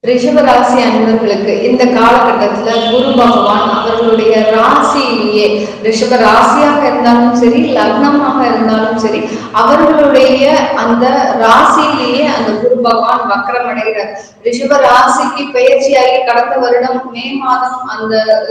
ரிஷப ராசி அன்பர்களுக்கு இந்த காலகட்டத்துல குரு பகவான் அவர்களுடைய ராசியிலேயே ரிஷப ராசியாக இருந்தாலும் சரி, லக்னமாக இருந்தாலும் சரி, அவர்களுடைய அந்த ராசியிலேயே அந்த குரு பகவான் வக்ரம் அடைகிறார். ரிஷப ராசிக்கு பயிற்சியாகி கடந்த வருடம் மே மாதம் அந்த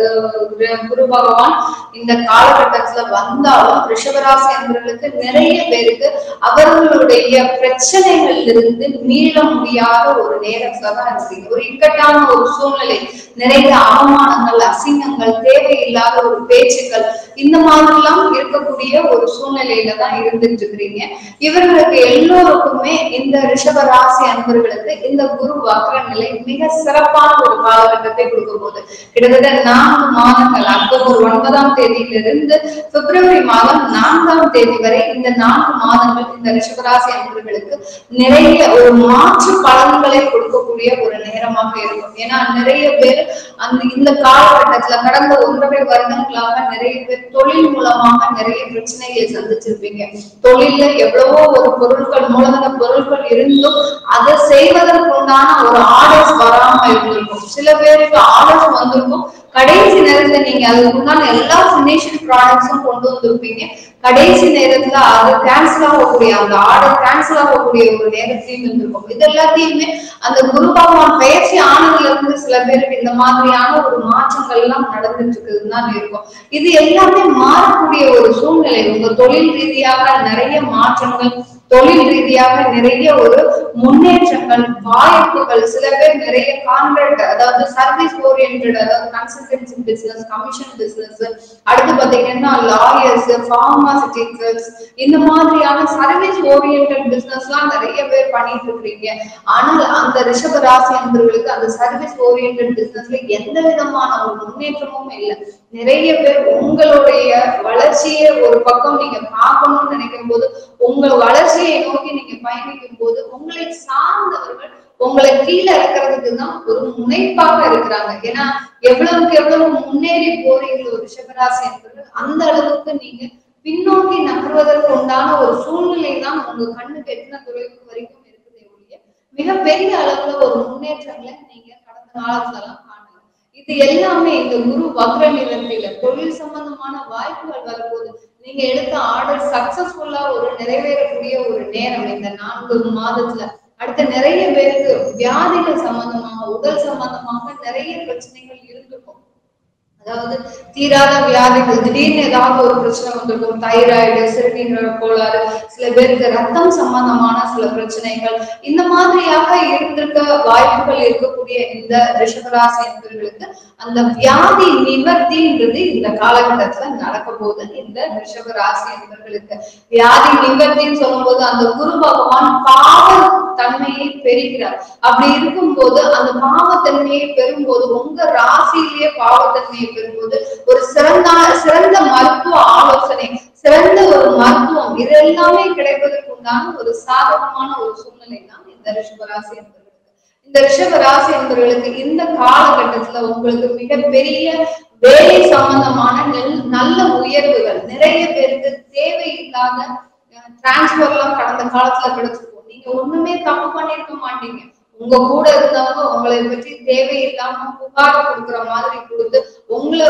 குரு பகவான் இந்த காலகட்டத்துல வந்தாலும் ரிஷபராசி அன்பர்களுக்கு நிறைய பேருக்கு அவர்களுடைய பிரச்சனைகள் இருந்து மீள முடியாத ஒரு நேரத்துல தான் இருக்கு. ஒரு இக்கட்டான ஒரு சூழ்நிலை, நிறைய அவமானங்கள், அசிங்கங்கள், தேவையில்லாத ஒரு பேச்சுக்கள், இந்த மாதிரிலாம் இருக்கக்கூடிய ஒரு சூழ்நிலையில தான் இருந்துட்டு இருக்கிறீங்க. இவர்களுக்கு எல்லோருக்குமே இந்த ரிஷப ராசி அன்பர்களுக்கு இந்த குரு வக்ர நிலை மிக சிறப்பான ஒரு காலகட்டத்தை கொடுக்க போகுது. கிட்டத்தட்ட 4 மாதங்கள், அக்டோபர் 9ஆம் தேதியிலிருந்து பிப்ரவரி மாதம் 4ஆம் தேதி வரை இந்த 4 மாதங்கள் இந்த ரிஷபராசி அன்பர்களுக்கு நிறைய ஒரு மாற்று பலன்களை கொடுக்கக்கூடிய ஒரு நேரமாக இருக்கும். ஏன்னா நிறைய பேர் இந்த காலகட்டத்துல கடந்த 1.5 வருடங்களாக நிறைய பேர் தொழில் மூலமாக நிறைய பிரச்சனைகளை சந்திச்சிருப்பீங்க. தொழில எவ்வளவோ ஒரு பொருட்கள், மூலதன பொருட்கள் இருந்தும் அதை செய்வதற்குண்டான ஒரு ஆர்டர்ஸ் வராம இருந்திருக்கும். சில பேருக்கு ஆர்டர்ஸ் வந்திருக்கும், கடைசி நேரத்துல நீங்க அதுக்கு முன்னாடி எல்லா பினிஷிங் ப்ராடக்ட்ஸும் கொண்டு வந்திருப்பீங்க. கடைசி நேரத்துல அது கேன்சல் ஆகக்கூடிய, அந்த ஆர்டர் கேன்சல் ஆகக்கூடிய ஒரு நேரத்தையும் இருந்திருக்கும். இது எல்லாத்தையுமே அந்த குரு பகவான் பயிற்சி ஆனதுல இருந்து சில பேருக்கு இந்த மாதிரியான ஒரு மாற்றங்கள் எல்லாம் நடந்துட்டு இருக்குதுதான் இருக்கும். இது எல்லாமே மாறக்கூடிய ஒரு சூழ்நிலை. உங்க தொழில் ரீதியாக நிறைய மாற்றங்கள், தொழில் ரீதியாக நிறைய ஒரு முன்னேற்றங்கள், வாய்ப்புகள். சில பேர் நிறைய கான்ட்ராக்ட், அதாவது சர்வீஸ் ஓரியன்டட், அதாவது கன்சல்டன்சி பிசினஸ், கமிஷன் பிசினஸ், அடுத்து பாத்தீங்கன்னா லாயர்ஸ், பார்மாசிட்டிக்கல்ஸ், இந்த மாதிரியான சர்வீஸ் ஓரியன்டட் பிசினஸ் எல்லாம் நிறைய பேர் பண்ணிட்டு இருக்கீங்க. ஆனால் அந்த ரிஷப ராசி அன்பர்களுக்கு அந்த சர்வீஸ் ஓரியன்டட் பிசினஸ்ல எந்த விதமான ஒரு முன்னேற்றமும் இல்லை. நிறைய பேர் உங்களுடைய வளர்ச்சியை ஒரு பக்கம் நீங்க பார்க்கணும்னு நினைக்கும் போது, உங்கள் வளர்ச்சியை நோக்கி நீங்க பயணிக்கும் போது உங்களை சார்ந்தவர்கள் உங்களை கீழே இருக்கிறதுக்கு தான் ஒரு முனைப்பாக இருக்கிறாங்க. ஏன்னா எவ்வளவுக்கு எவ்வளவு முன்னேறி போறீங்களோ ரிஷபராசி என்பவர்கள், அந்த அளவுக்கு நீங்க பின்னோக்கி நகர்வதற்கு உண்டான ஒரு சூழ்நிலை தான் உங்க கண்ணுக்கு எத்தனை தொலைவு வரைக்கும் இருக்குதே ஒழிய மிகப்பெரிய அளவுல ஒரு முன்னேற்றங்களை நீங்க கடந்த காலத்துல எல்லாம் காணல. இது எல்லாமே இந்த குரு வக்ர நிலையில தொழில் சம்பந்தமான வாய்ப்புகள் வரும்போது நீங்க எடுத்த ஆர்டர் சக்சஸ்ஃபுல்லா ஒரு நிறைவேறக்கூடிய ஒரு நேரம் இந்த 4 மாதத்துல. அடுத்த நிறைய பேருக்கு வியாதிகள் சம்பந்தமாக, உடல் சம்பந்தமாக நிறைய பிரச்சனைகள் இருந்திருக்கும். அதாவது தீராத வியாதிகள், திடீர்னு ஏதாவது ஒரு பிரச்சனை வந்திருக்கும். தைராய்டு, சிறுநீரக கோளாறு, சில பேருக்கு ரத்தம் சம்பந்தமான சில பிரச்சனைகள், இந்த மாதிரியாக இருந்திருக்க வாய்ப்புகள் இருக்கக்கூடிய இந்த ரிஷபராசி என்பவர்களுக்கு அந்த வியாதி நிவர்த்தின்றது இந்த காலகட்டத்துல நடக்க போது. இந்த ரிஷபராசி என்பவர்களுக்கு வியாதி நிவர்த்தின்னு சொல்லும் போது அந்த குரு பகவான் பாவ தன்மையை பெறுகிறார். அப்படி இருக்கும்போது அந்த பாவத்தன்மையை பெறும்போது, உங்க ராசியிலேயே பாவத்தன்மையை பெறும்போது ஒரு சிறந்த மருத்துவ ஆலோசனை, சிறந்த ஒரு மருத்துவம், இது எல்லாமே கிடைப்பதற்கு உண்டான ஒரு சாதகமான ஒரு சூழ்நிலை தான் இந்த ரிஷபராசி என்பவர்களுக்கு. இந்த ரிஷபராசி என்பவர்களுக்கு இந்த காலகட்டத்துல உங்களுக்கு மிகப்பெரிய வேலை சம்பந்தமான நல்ல உயர்வுகள், நிறைய பேருக்கு தேவையில்லாத டிரான்ஸ்பர் எல்லாம் கடந்த காலத்துல கிடைச்சிருக்கும். நீங்க ஒண்ணுமே தப்பு பண்ணிருக்க மாட்டீங்க. உங்க கூட இருந்தவங்க உங்களை பற்றி தேவையில்லாம புகார் கொடுக்குற மாதிரி கொடுத்து உங்களை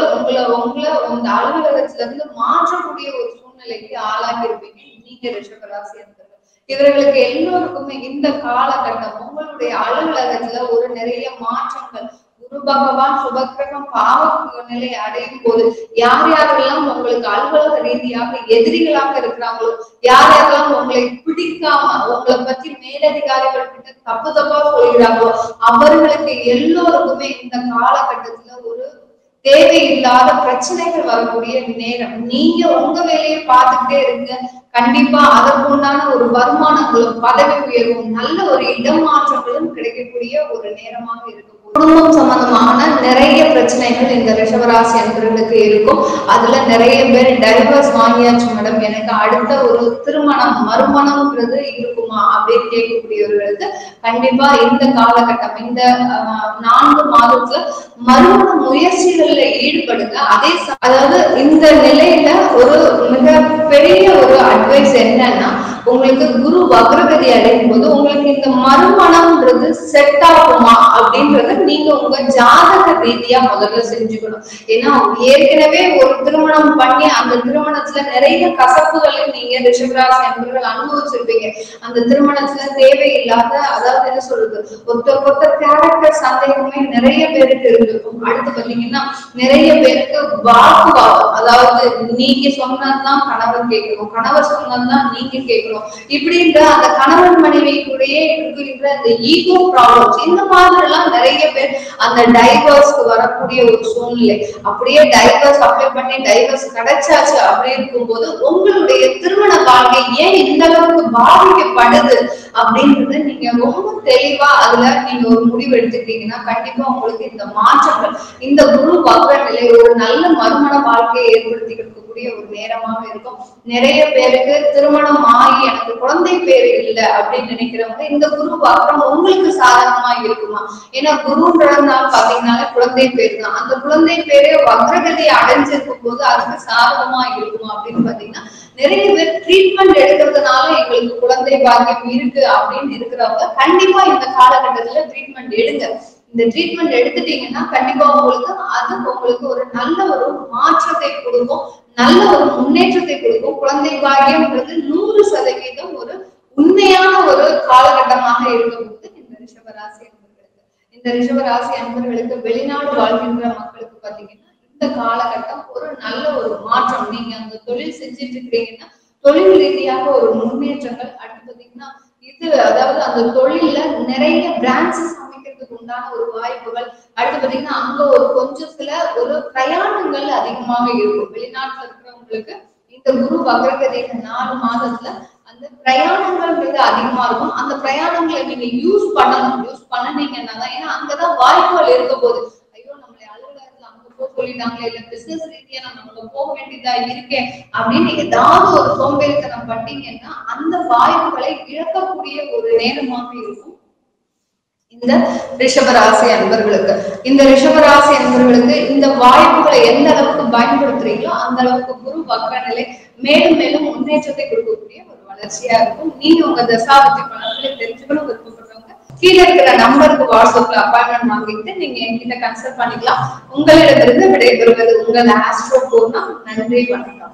உங்க அலுவலகத்துல இருந்து மாற்றக்கூடிய ஒரு சூழ்நிலைக்கு ஆளாகி இருப்பீங்க நீங்க ரிஷபராசி என்பவர்கள். இவர்களுக்கு எல்லோருக்குமே இந்த காலகட்டம் உங்களுடைய அலுவலகத்துல ஒரு நிறைய மாற்றங்கள், குரு பகவான் சுபக்கிரகம் பாவ நிலை அடையும் போது யார் யாரெல்லாம் உங்களுக்கு அலுவலக ரீதியாக எதிரிகளாக இருக்கிறாங்களோ, யார் யாரெல்லாம் உங்களை பிடிக்காம உங்களை பத்தி மேலதிகாரிகள் கிட்ட தப்பு தப்பா சொல்கிறாங்களோ, அவர்களுக்கு எல்லோருக்குமே இந்த காலகட்டத்துல ஒரு தேவையில்லாத பிரச்சனைகள் வரக்கூடிய நேரம். நீங்க உங்க வேலையை பார்த்துக்கிட்டே இருங்க. கண்டிப்பா அதற்குண்டான ஒரு வருமானங்களும், பதவி உயர்வும், நல்ல ஒரு இடமாற்றங்களும் கிடைக்கக்கூடிய ஒரு நேரமாக இருக்கும். குடும்பம் சம்பந்தமான நிறைய பிரச்சனைகள் இந்த ரிஷபராசி அன்பர்களுக்கு இருக்கும். அதுல நிறைய பேர் டைவர்ஸ் வாங்கியாச்சு மேடம், எனக்கு அடுத்த ஒரு திருமணம் மறுமணம்ன்றது இருக்குமா அப்படின்னு கேட்கக்கூடியவர்களுக்கு கண்டிப்பா இந்த காலகட்டம், இந்த 4 மாதத்துல மறுமண முயற்சிகள்ல ஈடுபடுங்க. அதாவது இந்த நிலையில ஒரு மிக பெரிய ஒரு அட்வைஸ் என்னன்னா, உங்களுக்கு குரு வக்ரகதி அடையும் போது உங்களுக்கு இந்த மறுமணம்ன்றது செட் ஆகுமா அப்படின்றது உங்க ஜாதக ரீதியா முதல்ல செஞ்சுக்கணும். ஏன்னா ஏற்கனவே ஒரு திருமணம் பண்ணி அந்த திருமணத்துல நிறைய கசப்புகளை நீங்க ரிஷபராசி அன்பர்கள் அனுபவிச்சிருப்பீங்க. அந்த திருமணத்துல தேவையில்லாத, அதாவது என்ன சொல்றது, ஒருத்தர் கேரக்டர் சந்தேகமே நிறைய பேருக்கு இருந்திருக்கும். அடுத்து பாத்தீங்கன்னா நிறைய பேருக்கு வாக்குவாதம், அதாவது நீங்க சொன்னதுதான் கணவர் கேட்கணும், கணவர் சொன்னதுதான் நீங்க கேட்கணும், இப்படின்ற அந்த கணவன் மனைவிக்குள்ளேயே இருக்கிற அந்த ஈகோ ப்ராப்ளம்ஸ், இந்த மாதிரி எல்லாம் நிறைய பேர் அந்த டைவர்ஸ்க்கு வரக்கூடிய ஒரு சூழ்நிலை. அப்படியே டைவர்ஸ் அப்ளை பண்ணி டைவர்ஸ் கிடைச்சாச்சு அப்படி இருக்கும்போது உங்களுடைய திருமண வாழ்க்கை ஏன் இந்த அளவுக்கு பாதிக்கப்படுது அப்படின்றது நீங்க ரொம்ப தெளிவா அதுல நீங்க ஒரு முடிவு எடுத்துட்டீங்கன்னா கண்டிப்பா உங்களுக்கு இந்த மாற்றங்கள், இந்த குரு வக்ர நிலை ஒரு நல்ல மறுமண வாழ்க்கையை ஏற்படுத்திக்கக்கூடிய ஒரு நேரமாக இருக்கும். நிறைய பேருக்கு திருமணம் ஆகி எனக்கு குழந்தை பேரு இல்லை அப்படின்னு நினைக்கிறவங்க இந்த குரு வக்ரம் உங்களுக்கு சாதகமா இருக்குமா? ஏன்னா குருன்றதுனால பாத்தீங்கன்னா குழந்தை பேரு தான். அந்த குழந்தை பேரு வக்ரகதி அடைஞ்சிருக்கும் போது அதுக்கு சாதகமா இருக்குமா அப்படின்னு பாத்தீங்கன்னா நிறைய பேர் ட்ரீட்மெண்ட் எடுக்கிறதுனால எங்களுக்கு குழந்தை பாக்கியம் இருக்கு அப்படின்னு இருக்கிறவங்க கண்டிப்பா இந்த காலகட்டத்துல ட்ரீட்மெண்ட் எடுங்க. இந்த ட்ரீட்மெண்ட் எடுத்துட்டீங்கன்னா கண்டிப்பா உங்களுக்கு ஒரு நல்ல ஒரு மாற்றத்தை கொடுக்கும், நல்ல ஒரு முன்னேற்றத்தை கொடுக்கும். குழந்தை பாக்கியம்ன்றது 100% ஒரு உண்மையான ஒரு காலகட்டமாக இருக்கும்போது இந்த ரிஷபராசி அன்பர்களுக்கு, இந்த ரிஷபராசி அன்பர்களுக்கு வெளிநாடு வாழ்கின்ற மக்களுக்கு பாத்தீங்கன்னா இந்த காலகட்டம் ஒரு நல்ல ஒரு மாற்றம். நீங்க அந்த தொழில் செஞ்சுட்டு இருக்கிறீங்கன்னா தொழில் ரீதியாக ஒரு முன்னேற்றங்கள். அடுத்து பாத்தீங்கன்னா இது, அதாவது அந்த தொழில நிறைய பிரான்ச்சஸ் அமைக்கிறதுக்கு உண்டான ஒரு வாய்ப்புகள். அடுத்து பாத்தீங்கன்னா அங்க ஒரு கொஞ்சம் சில ஒரு பிரயாணங்கள் அதிகமாக இருக்கும். வெளிநாட்டுல இருக்கிறவங்களுக்கு இந்த குரு வக்ரகதி 4 மாதத்துல அந்த பிரயாணங்கள்ன்றது அதிகமா இருக்கும். அந்த பிரயாணங்களை நீங்க யூஸ் பண்ணணும். யூஸ் பண்ணீங்கன்னா தான், ஏன்னா அங்கதான் வாய்ப்புகள் இருக்க போகுது. ஐயோ நம்மளை அலுவலகத்துல அங்க போக சொல்லிட்டாங்களே, இல்ல பிசினஸ் ரீதியா நம்ம அங்க போக வேண்டியதா இருக்கேன் அப்படின்னு ஏதாவது ஒரு சோம்பேறித்தனம் பண்ணீங்கன்னா அந்த வாய்ப்புகளை இழக்கக்கூடிய ஒரு நேரமாக இருக்கும் இந்த ரிஷபராசி அன்பர்களுக்கு. இந்த ரிஷபராசி அன்பர்களுக்கு இந்த வாய்ப்புகளை எந்த அளவுக்கு பயன்படுத்துறீங்களோ அந்த அளவுக்கு குரு வக்ர நிலை மேலும் மேலும் முன்னேற்றத்தை கொடுக்கக்கூடிய ஒரு வளர்ச்சியா இருக்கும். நீங்க உங்க தசாபதி பலன்களை தெரிஞ்சுக்கணும் விருப்பப்படுறவங்க கீழே இருக்கிற நம்பருக்கு வாட்ஸ்அப்ல அப்பாயின்மெண்ட் வாங்கிட்டு நீங்க என்கிட்ட கன்சல்ட் பண்ணிக்கலாம். உங்களிடமிருந்து விடைபெறுவது உங்கள் ஆஸ்ட்ரோ பூர்ணா. நன்றி, வணக்கம்.